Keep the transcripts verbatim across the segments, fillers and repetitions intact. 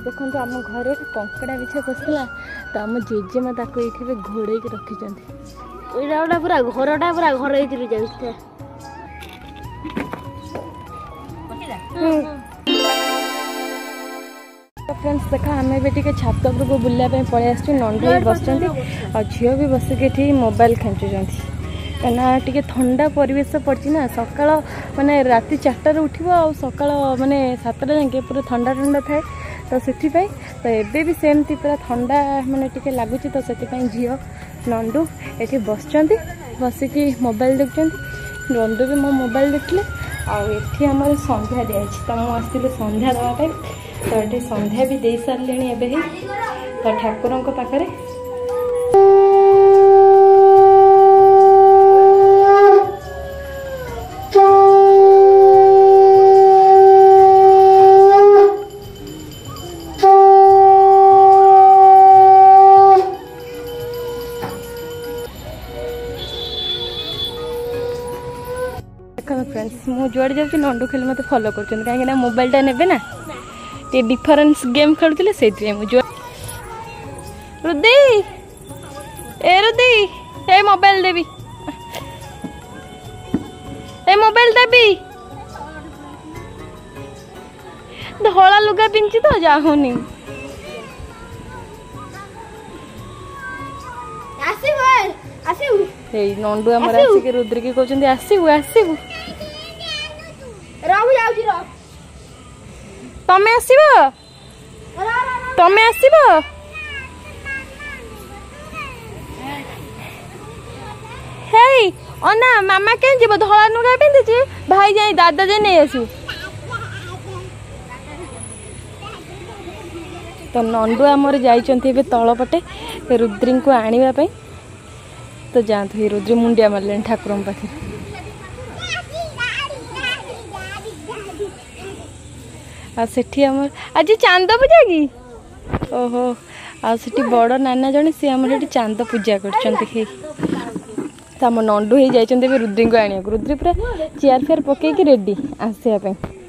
देखो आम घर कंकड़ा बिछा पसला तो आम जेजेमा ताको ये घोड़े रखी गोटा पूरा घरटा पूरा घर जाए फ्रेंड्स देखा आम ए छात उपरको बुलाया पलि आस नंदू बस झील भी बसिक मोबाइल खेचुं कहीं टे ठंडा परिवेश पड़ी ना सका माने राति चार्टार उठो आ सका माने सातटा जाके पूरा ठंडा ठंडा थाए तो से तो एबे भी सेमती पूरा ठंडा माने टे लगुच तो से झील नंदू ये बस बसिक मोबाइल देखुं नंदू भी मो मोबाइल देखले आठी आम संध्या दिखाई तो मुझे आसती संध्या देवाई तो ये संध्या भी दे सारे एवं तो ठाकुरों पाखे फ्रेंड्स मु जुआड़े जाऊँ नंदू खेल मत फॉलो कर कहीं मोबाइल टा ने ना टे डिफरेंस गेम खेलुले से रुदी ए रुदी ए मोबाइल देवी ए मोबाइल देवी धला लुगा पिंची तो जाऊनी नंदू आम आसिक रुद्र की कहते आसबू आसबू तमें आसब तमें आसब हे अना मामा कहीं जीव धला नुगा पिंधि भाई जाए दादा जाए नहीं आसू तो नंदू आमर जाइए तलपटे रुद्री को आने तो जातु रुद्री मुंडिया मारे ठाकुर पाखे आज चांद पूजा कि ओहो आठ बड़ नाना जड़े सी आम चांद पूजा कर आम नंदू हो जाइए रुद्री को आने रुद्री पूरा चेयर फेयर पकईकि रेडी आसवाई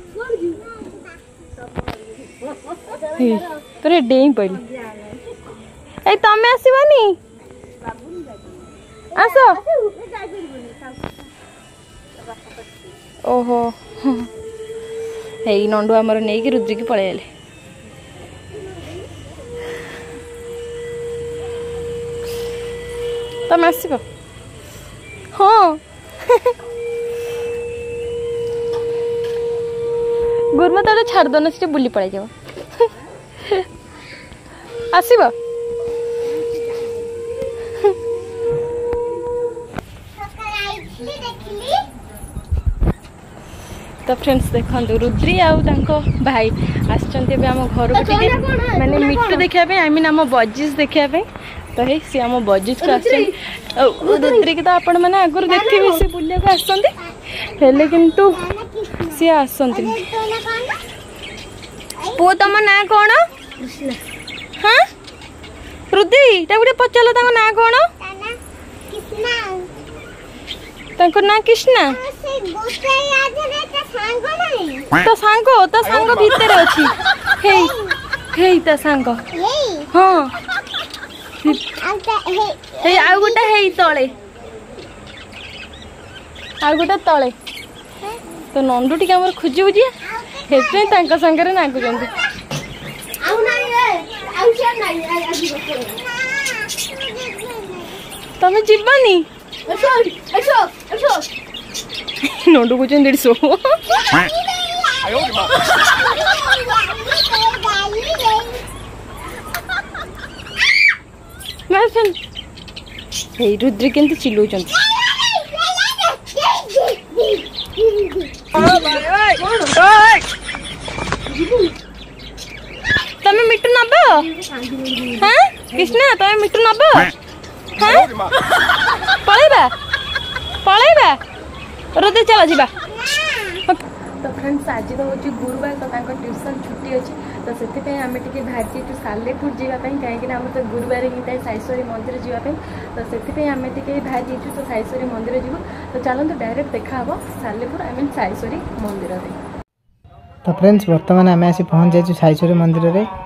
पूरा डेई पड़ी ए तमें आसबनी आस ओहो यही नंदू आमर नहीं कि रुद्री की पलि आले तुम आसब हाँ गुरमा तो छाड़दन से बुली पड़े जाओ आसब तो फ्रेंड्स देखो रुद्री आउ भाई आम घर को माने मिट्टू देखापी आई मीन आम बजिज देखापी तो हे सी आम बजिज को रुद्री की तो आपण मैंने आगुरी देखिए सी बुलिया को आसते किंतु सी आसती पु तुम ना कौन हाँ रुद्री गोटे पचार ना कौन ना कृष्णा तो सांग तो सांग भीतर अच्छी हे हे तो सांग हाँ हे आ गोटे हे तले आ गोटे तले तो नंदू टी आम खोजी बुझी हे सांगे नागुंट तमें जीवनी नंदू को चंदेड़ी सो रुद्री के चिल्लू तमें मिट्टू नब हाँ कृष्णा तमें मिट्टू नब हाँ पलैबा पलैबा रुद्री चल जीवा तो फ्रेंड्स आज तो हूँ गुरुवार तो ट्यूशन छुट्टी अच्छी तो से आम टे बाहर सालेपुर जावाई कहीं आम तो गुरुवार ही था साईश्वरी मंदिर जावाई तो से आम टे बाहर जाइए तो साईश्वरी मंदिर जीव तो चलते डायरेक्ट देखा हम सालेपुर आई मीन साईश्वरी मंदिर। तो फ्रेंड्स बर्तमान आम आसी पहुँच जाइए साईश्वरी मंदिर में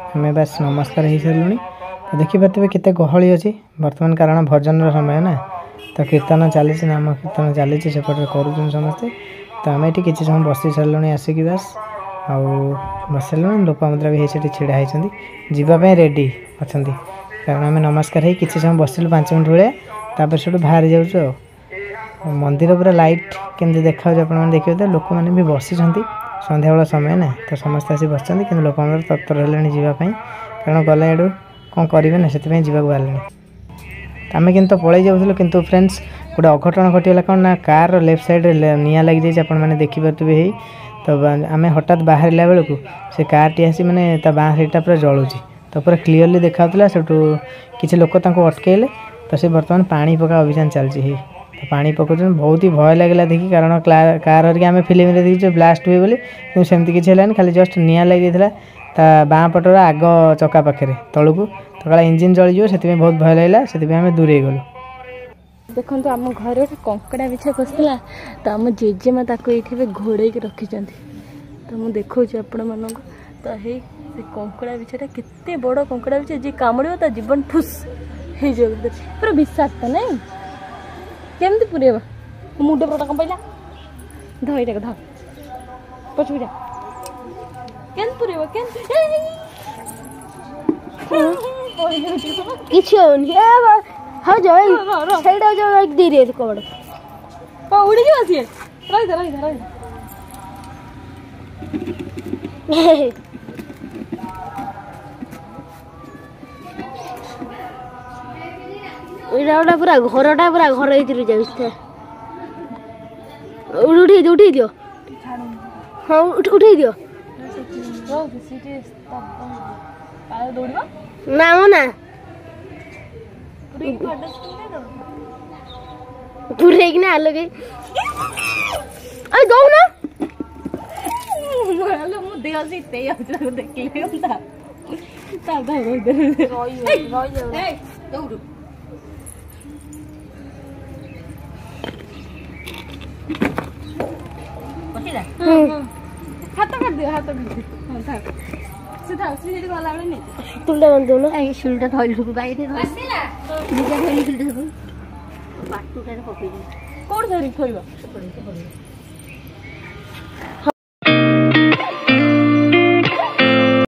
आम बस नमस्कार हो सारूँ। तो देखिपे केते गहली अच्छी बर्तमान कारण भजन समय ना तो कीर्तन चली नाम कीर्तन चली सेपटे कर समस्ते। तो आम ये किसी समय बसी सारे आसिक बस आउ बस सारे लोपामुद्रा भी से छिड़ा होती जावाई रेडी अच्छा कारण आम नमस्कार हो किसी समय बसिलु पाँच मिनट भाया से बाहरी जाऊँ। मंदिर पूरा लाइट केमती देखा आप देखिए तो लोक मैंने भी बसी सन्ध्या बेला समय ना तो समस्ते आसी बस कि लोपामुद्रा तत्पर है जावाई कारण गला एडू कौन करेंगे ना से जावाक बाहर आम कि पलि जाऊँ कि फ्रेंड्स गोटे अघटन घटीगला कौन ना कार लेफ्ट साइड निआं लग जाए आपने देखिपे ही। तो आम हठात बाहर बेलू से कार टी आसी मैंने बाँ साइडटा पूरा जलुची तो पूरा क्लीयरली देखा से किसी लोक अटकैले तो सी बर्तमान पानी पका अभियान चलती तो पानी पकाउन बहुत ही भय लगे देखी कारण कार हरिका आम फिल्म देखी ब्लास्ट हुए बोली कि सेमती किसी है खाली जस्ट निआं लग जाता बाँ पटर आग चका पाखे तलू तो कला इंजिन जलीज से बहुत भय लगे से आम दूरे गलु। देखो आम घर गोटे कंकड़ा बिछा पसला तो आम जेजेमा ये घोड़े रखी तो मुझे देखा आपण मान तो हे से कंकड़ा बिछाटा केते बड़ कंकड़ा बिछा जी कामुड़ जीवन ठुस हो जाए पूरा विषाक्त नहीं केमती पुरेबा मुंड पर कम पड़ा धई देख ध पछू जा केन पुरेबा केन किसी होनी हाँ जाओ साइड आ जाओ एक धीरे कबड़ पा उड़ी जा आसी रही जा रही जा रही एटा पूरा घरटा पूरा घर भीतर जाऊँ उठे दियो उठे दियो हाँ उठे दियो ना हो ना पूरे ना लगे अरे दो ना मोहलो मु देह से ते आउला देखले ता ता ता इधर रोई रोई ए दौड़ बसिला हाथ कर दियो हाथ कर दियो हां था सीधा सीधी वाला वाला नहीं तुले बंद दो ना ए शुलटा धइलु बाइरे बसिला निजा धइलु शुलटा बाटू रे पकई कोड धरि थोइबा